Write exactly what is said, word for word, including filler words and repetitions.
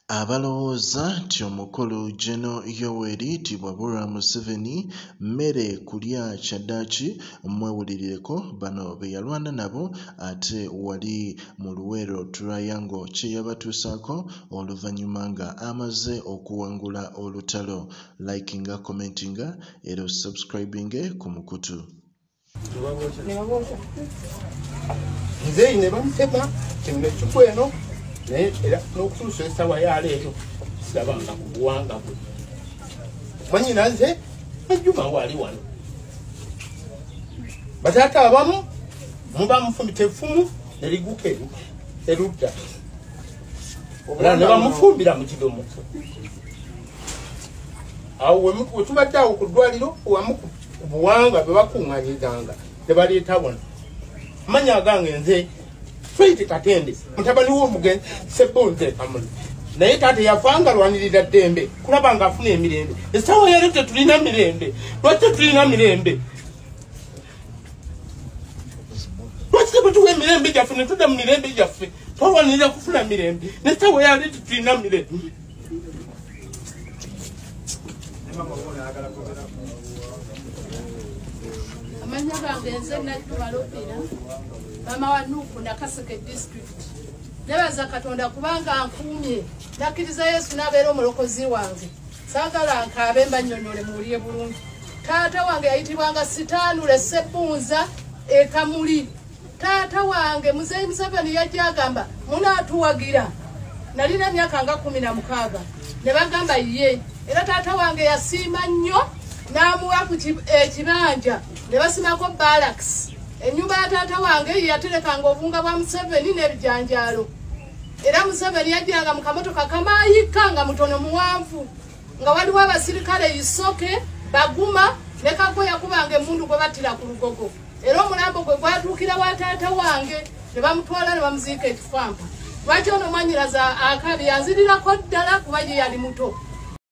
Abalowooza nti omukulu Gen. Yoweri Kitalo Museveni mmere kulya kyaddaaki mwewulirireko bano be yalwana nabo ate wali mu Luweero Triangle kye yabatuusaako oluvannyuma nga amaze okuwangula olutalo. Likinga, commentinga era subscribinge ku mukutu. Nze ne bamutema kino kikweno naye era n'okutuusa essaawa ya leero sirabanga ku buwanga bwe. Manyina nze Majjuma waali wano. Bataata abamu muba mufumita effumu ne liguka erudda. Era ne bamufumbira mu kidomo. Awo we tubadde awo ku ddwaliro wamu ku buwanga bwe bakuŋŋaanyizanga ne baleeta wano. Manya agange nze Faith Katende mutabani w'omugenzi Sebunze Kamuli naye taata yafanga lwanirira ddembe kulaba nga afuna emirembe. Essaawa yali tetulina mirembe. Lwaki tetulina mirembe? Lwaki tetuwa emirembe gyaffe ne tudda mu mirembe gyaffe twawanirira kufuna mirembe n'essaawa yali tetulina mirembe? Amanya gange nze Najjumalopera mama wa Nuuku Nakaseke district. Nebaza Katonda kubanga nkuumye nakkiriza Yesu n'abeera omulokozi wange. Saagala nkaabe mbannyonnyole muwulire bulungi. Taata wange yayitibwanga Sitaanule Sebunza e Kamuli. Taata wange Muzeeyi Museveni yajja agamba munaatuwagira. Nalina emyaka nga kumi na mukaaga. Ne bagamba ye. Era taata wange yasiima nnyo n'amuwa ku ekibanja ne basimako barracks. Ennyumba ya taata wange yaterekanga obunga bwa Museveni n'ebijanjaalo. Era Museveni yajjanga mu kamotoka kamaayika nga mutono muwanvu. Nga waliwo abasirikale Isoke, Baguma ne Kago yakubanga emmundu gwe battira ku lugogo. Era omulambo gwe gwatuukira wa taata wange ne bamutwala ne bamuziika ekifampa. Lwaki ono mwanyiraza akabi yanzirirako ddala kuba ye yali muto.